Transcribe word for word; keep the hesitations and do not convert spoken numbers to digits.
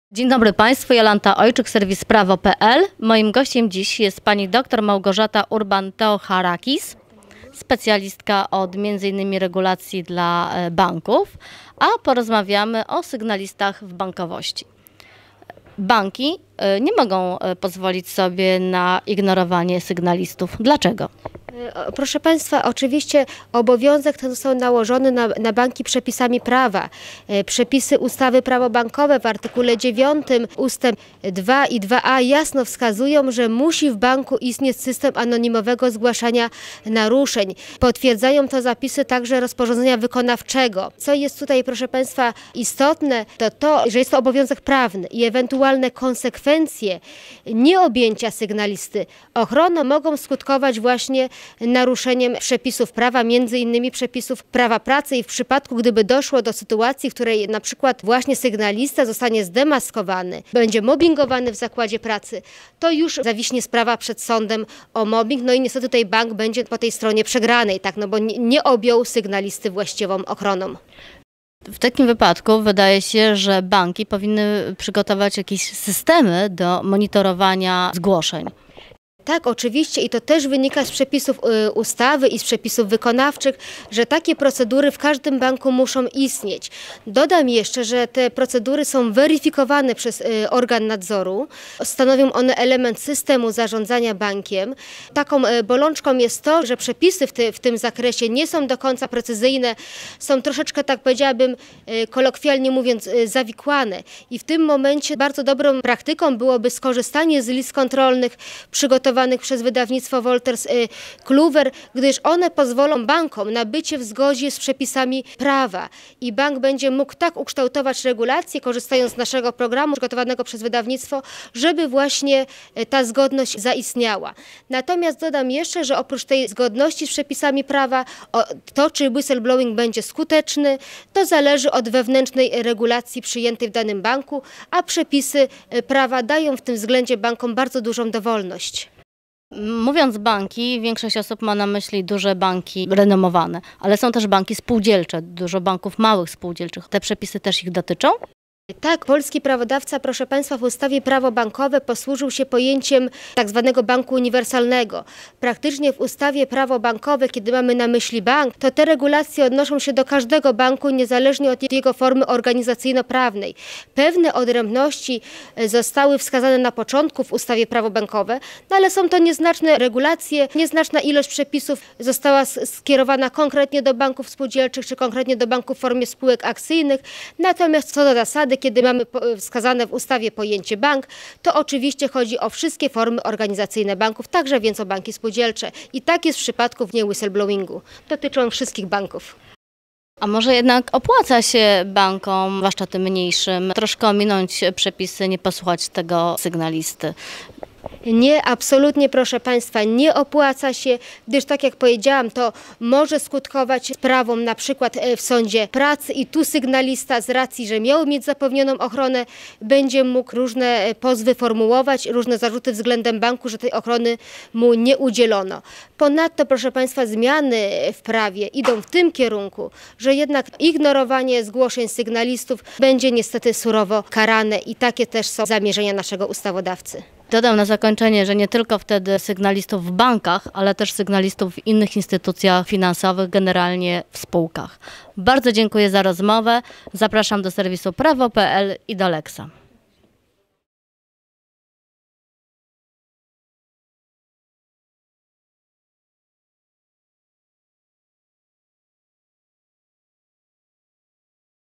Dzień dobry Państwu, Jolanta Ojczyk, serwis prawo kropka p l. Moim gościem dziś jest pani dr Małgorzata Urban-Teocharakis, specjalistka od między innymi regulacji dla banków, a porozmawiamy o sygnalistach w bankowości. Banki nie mogą pozwolić sobie na ignorowanie sygnalistów. Dlaczego? Proszę Państwa, oczywiście obowiązek ten został nałożony na, na banki przepisami prawa. Przepisy ustawy prawo bankowe w artykule dziewiątym ustęp dwa i dwa a jasno wskazują, że musi w banku istnieć system anonimowego zgłaszania naruszeń. Potwierdzają to zapisy także rozporządzenia wykonawczego. Co jest tutaj, proszę Państwa, istotne, to to, że jest to obowiązek prawny i ewentualne konsekwencje nieobjęcia sygnalisty ochroną mogą skutkować właśnie naruszeniem przepisów prawa, między innymi przepisów prawa pracy, i w przypadku, gdyby doszło do sytuacji, w której na przykład właśnie sygnalista zostanie zdemaskowany, będzie mobbingowany w zakładzie pracy, to już zawiśnie sprawa przed sądem o mobbing, no i niestety tutaj bank będzie po tej stronie przegranej, tak, no bo nie, nie objął sygnalisty właściwą ochroną. W takim wypadku wydaje się, że banki powinny przygotować jakieś systemy do monitorowania zgłoszeń. Tak, oczywiście, i to też wynika z przepisów y, ustawy i z przepisów wykonawczych, że takie procedury w każdym banku muszą istnieć. Dodam jeszcze, że te procedury są weryfikowane przez y, organ nadzoru. Stanowią one element systemu zarządzania bankiem. Taką y, bolączką jest to, że przepisy w, ty, w tym zakresie nie są do końca precyzyjne, są troszeczkę, tak powiedziałabym, y, kolokwialnie mówiąc, y, zawikłane. I w tym momencie bardzo dobrą praktyką byłoby skorzystanie z list kontrolnych przygotowanych przez wydawnictwo Wolters Kluwer, gdyż one pozwolą bankom na bycie w zgodzie z przepisami prawa i bank będzie mógł tak ukształtować regulacje, korzystając z naszego programu przygotowanego przez wydawnictwo, żeby właśnie ta zgodność zaistniała. Natomiast dodam jeszcze, że oprócz tej zgodności z przepisami prawa, to czy whistleblowing będzie skuteczny, to zależy od wewnętrznej regulacji przyjętej w danym banku, a przepisy prawa dają w tym względzie bankom bardzo dużą dowolność. Mówiąc banki, większość osób ma na myśli duże banki renomowane, ale są też banki spółdzielcze, dużo banków małych spółdzielczych. Te przepisy też ich dotyczą? Tak, polski prawodawca, proszę Państwa, w ustawie prawo bankowe posłużył się pojęciem tak zwanego banku uniwersalnego. Praktycznie w ustawie prawo bankowe, kiedy mamy na myśli bank, to te regulacje odnoszą się do każdego banku, niezależnie od jego formy organizacyjno-prawnej. Pewne odrębności zostały wskazane na początku w ustawie prawo bankowe, no ale są to nieznaczne regulacje, nieznaczna ilość przepisów została skierowana konkretnie do banków spółdzielczych, czy konkretnie do banków w formie spółek akcyjnych. Natomiast co do zasady, kiedy mamy wskazane w ustawie pojęcie bank, to oczywiście chodzi o wszystkie formy organizacyjne banków, także więc o banki spółdzielcze. I tak jest w przypadku nie whistleblowingu. Dotyczą wszystkich banków. A może jednak opłaca się bankom, zwłaszcza tym mniejszym, troszkę ominąć przepisy, nie posłuchać tego sygnalisty? Nie, absolutnie, proszę Państwa, nie opłaca się, gdyż tak jak powiedziałam, to może skutkować sprawą na przykład w sądzie pracy i tu sygnalista z racji, że miał mieć zapewnioną ochronę, będzie mógł różne pozwy formułować, różne zarzuty względem banku, że tej ochrony mu nie udzielono. Ponadto, proszę Państwa, zmiany w prawie idą w tym kierunku, że jednak ignorowanie zgłoszeń sygnalistów będzie niestety surowo karane i takie też są zamierzenia naszego ustawodawcy. Dodam na zakończenie, że nie tylko wtedy sygnalistów w bankach, ale też sygnalistów w innych instytucjach finansowych, generalnie w spółkach. Bardzo dziękuję za rozmowę. Zapraszam do serwisu prawo kropka p l i do Lexa.